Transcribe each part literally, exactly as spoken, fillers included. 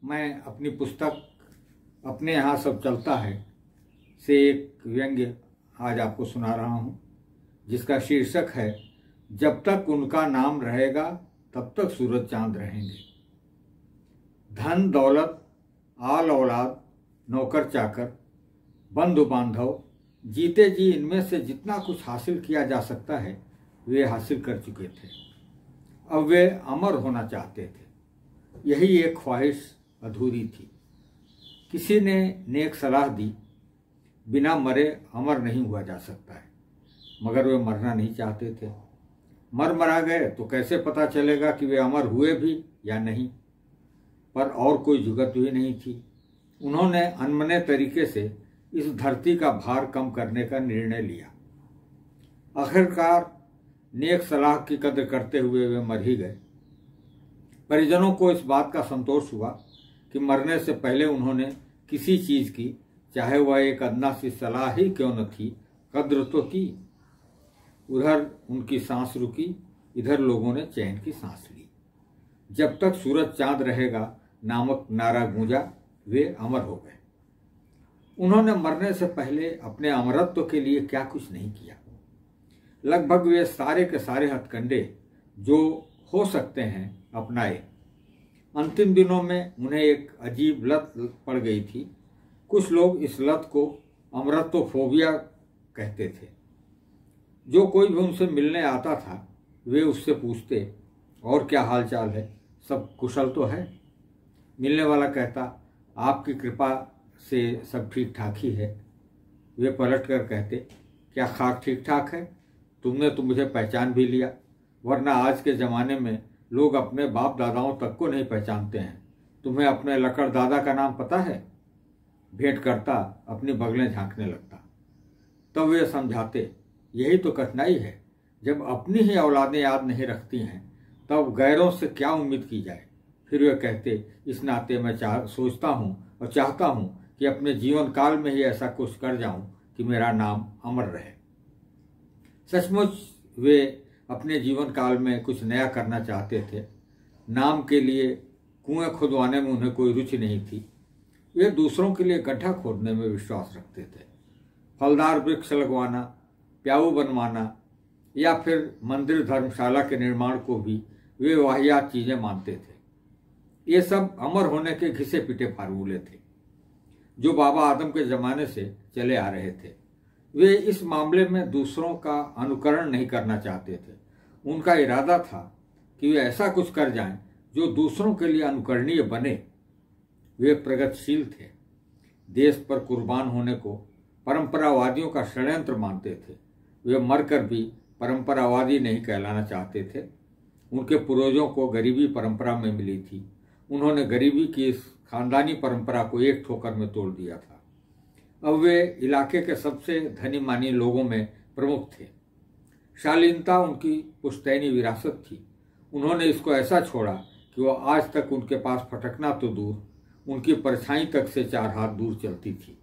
मैं अपनी पुस्तक अपने यहाँ सब चलता है से एक व्यंग्य आज आपको सुना रहा हूँ, जिसका शीर्षक है जब तक उनका नाम रहेगा तब तक सूरज चांद रहेंगे। धन दौलत, आल औलाद, नौकर चाकर, बंधु बांधव, जीते जी इनमें से जितना कुछ हासिल किया जा सकता है वे हासिल कर चुके थे। अब वे अमर होना चाहते थे। यही एक ख्वाहिश अधूरी थी। किसी ने नेक सलाह दी, बिना मरे अमर नहीं हुआ जा सकता है, मगर वे मरना नहीं चाहते थे। मर मरा गए तो कैसे पता चलेगा कि वे अमर हुए भी या नहीं। पर और कोई जुगत भी नहीं थी। उन्होंने अनमने तरीके से इस धरती का भार कम करने का निर्णय लिया। आखिरकार नेक सलाह की कद्र करते हुए वे मर ही गए। परिजनों को इस बात का संतोष हुआ कि मरने से पहले उन्होंने किसी चीज की, चाहे वह एक अदना सी सलाह ही क्यों न थी, कद्र तो की। उधर उनकी सांस रुकी, इधर लोगों ने चैन की सांस ली। जब तक सूरज चांद रहेगा नामक नारा गूंजा, वे अमर हो गए। उन्होंने मरने से पहले अपने अमरत्व के लिए क्या कुछ नहीं किया। लगभग वे सारे के सारे हथकंडे जो हो सकते हैं अपनाए। अंतिम दिनों में उन्हें एक अजीब लत पड़ गई थी। कुछ लोग इस लत को अमरत्वफोबिया कहते थे। जो कोई भी उनसे मिलने आता था वे उससे पूछते, और क्या हाल चाल है, सब कुशल तो है? मिलने वाला कहता, आपकी कृपा से सब ठीक ठाक ही है। वे पलट कर कहते, क्या खाक ठीक ठाक है? तुमने तो मुझे पहचान भी लिया, वरना आज के ज़माने में लोग अपने बाप दादाओं तक को नहीं पहचानते हैं। तुम्हें अपने लकड़ दादा का नाम पता है? भेंट करता अपनी बगलें झांकने लगता। तब वे समझाते, यही तो कठिनाई है। जब अपनी ही औलादें याद नहीं रखती हैं तब गैरों से क्या उम्मीद की जाए। फिर वे कहते, इस नाते मैं चाह सोचता हूँ और चाहता हूँ कि अपने जीवन काल में ही ऐसा कुछ कर जाऊं कि मेरा नाम अमर रहे। सचमुच वे अपने जीवन काल में कुछ नया करना चाहते थे। नाम के लिए कुएं खुदवाने में उन्हें कोई रुचि नहीं थी। वे दूसरों के लिए गड्ढा खोदने में विश्वास रखते थे। फलदार वृक्ष लगवाना, प्याऊ बनवाना या फिर मंदिर धर्मशाला के निर्माण को भी वे वाहियात चीजें मानते थे। ये सब अमर होने के घिसे पिटे फार्मूले थे जो बाबा आदम के जमाने से चले आ रहे थे। वे इस मामले में दूसरों का अनुकरण नहीं करना चाहते थे। उनका इरादा था कि वे ऐसा कुछ कर जाएं जो दूसरों के लिए अनुकरणीय बने। वे प्रगतिशील थे। देश पर कुर्बान होने को परंपरावादियों का षड्यंत्र मानते थे। वे मरकर भी परंपरावादी नहीं कहलाना चाहते थे। उनके पूर्वजों को गरीबी परंपरा में मिली थी। उन्होंने गरीबी की इस खानदानी परंपरा को एक ठोकर में तोड़ दिया था। अब वे इलाके के सबसे धनी मानी लोगों में प्रमुख थे। शालीनता उनकी पुश्तैनी विरासत थी। उन्होंने इसको ऐसा छोड़ा कि वह आज तक उनके पास फटकना तो दूर, उनकी परछाई तक से चार हाथ दूर चलती थी।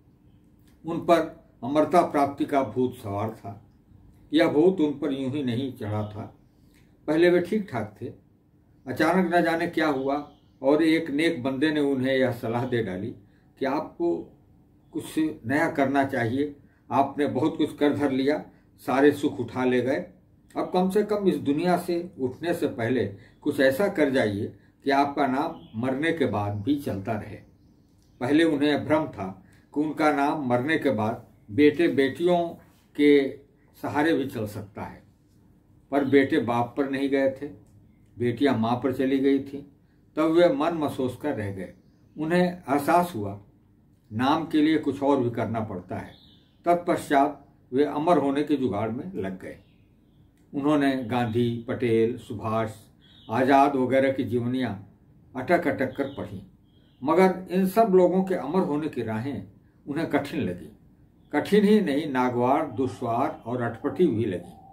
उन पर अमरता प्राप्ति का भूत सवार था। यह भूत उन पर यूं ही नहीं चढ़ा था। पहले वे ठीक ठाक थे। अचानक न जाने क्या हुआ और एक नेक बंदे ने उन्हें यह सलाह दे डाली कि आपको कुछ नया करना चाहिए। आपने बहुत कुछ कर धर लिया, सारे सुख उठा ले गए। अब कम से कम इस दुनिया से उठने से पहले कुछ ऐसा कर जाइए कि आपका नाम मरने के बाद भी चलता रहे। पहले उन्हें भ्रम था कि उनका नाम मरने के बाद बेटे बेटियों के सहारे भी चल सकता है। पर बेटे बाप पर नहीं गए थे, बेटियां माँ पर चली गई थी। तब वे मन महसूस कर रह गए। उन्हें एहसास हुआ नाम के लिए कुछ और भी करना पड़ता है। तत्पश्चात वे अमर होने के जुगाड़ में लग गए। उन्होंने गांधी, पटेल, सुभाष, आज़ाद वगैरह की जीवनियाँ अटक अटक कर पढ़ी, मगर इन सब लोगों के अमर होने की राहें उन्हें कठिन लगी। कठिन ही नहीं, नागवार, दुश्वार और अटपटी भी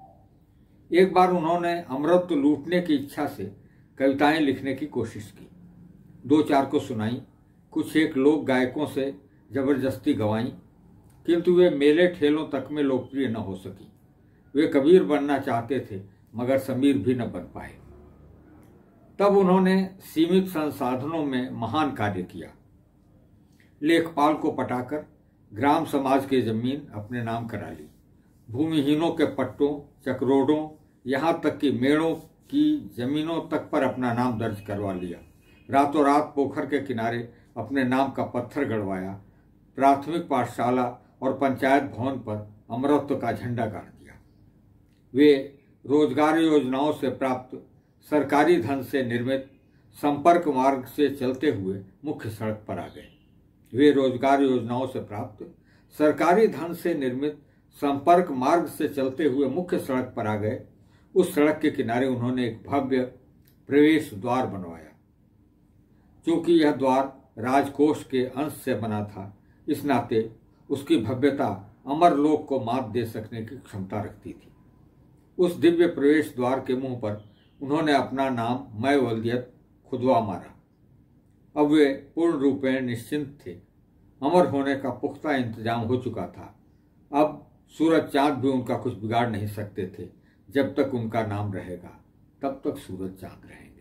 लगी। एक बार उन्होंने अमृत लूटने की इच्छा से कविताएं लिखने की कोशिश की। दो चार को सुनाई, कुछ एक लोक गायकों से जबरदस्ती गवाई, किंतु वे मेले ठेलों तक में लोकप्रिय न हो सकी। वे कबीर बनना चाहते थे मगर समीर भी न बन पाए। तब उन्होंने सीमित संसाधनों में महान कार्य किया। लेखपाल को पटाकर ग्राम समाज की जमीन अपने नाम करा ली। भूमिहीनों के पट्टों, चकरोडों, यहाँ तक कि मेड़ों की जमीनों तक पर अपना नाम दर्ज करवा लिया। रातों रात पोखर के किनारे अपने नाम का पत्थर गड़वाया। प्राथमिक पाठशाला और पंचायत भवन पर अमरत्व का झंडा गाड़ दिया। वे रोजगार योजनाओं से प्राप्त सरकारी धन से निर्मित संपर्क मार्ग से चलते हुए मुख्य सड़क पर आ गए। वे रोजगार योजनाओं से प्राप्त सरकारी धन से निर्मित संपर्क मार्ग से चलते हुए मुख्य सड़क पर आ गए। उस सड़क के किनारे उन्होंने एक भव्य प्रवेश द्वार बनवाया। क्योंकि यह द्वार राजकोष के अंश से बना था, इस नाते उसकी भव्यता अमरलोक को मात दे सकने की क्षमता रखती थी। उस दिव्य प्रवेश द्वार के मुंह पर उन्होंने अपना नाम मैं वल्दियत खुदवा मारा। अब वे पूर्ण रूपेण निश्चिंत थे। अमर होने का पुख्ता इंतजाम हो चुका था। अब सूरज चांद भी उनका कुछ बिगाड़ नहीं सकते थे। जब तक उनका नाम रहेगा तब तक सूरज चांद रहेंगे।